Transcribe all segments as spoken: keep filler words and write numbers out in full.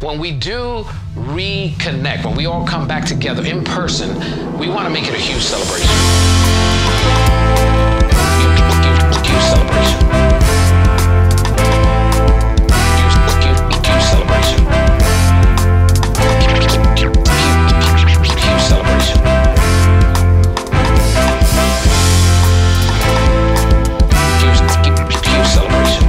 When we do reconnect, when we all come back together in person, we want to make it a huge celebration. Huge, huge, huge celebration. Huge, huge, huge celebration. Huge, huge celebration. Huge, huge celebration.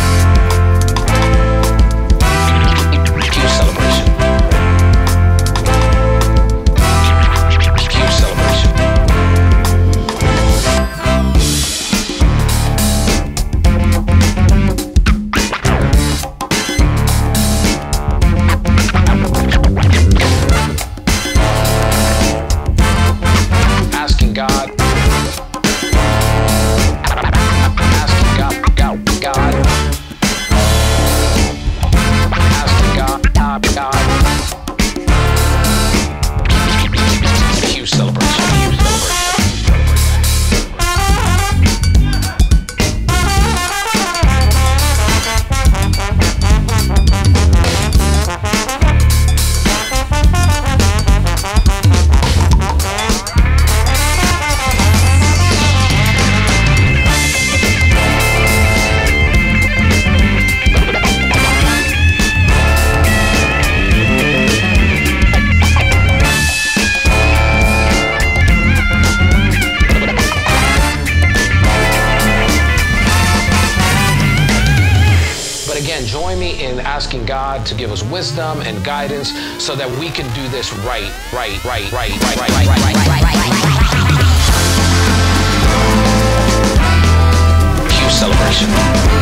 Join me in asking God to give us wisdom and guidance so that we can do this right, right, right, right, right, right, right, right, right, right, right. Huge celebration.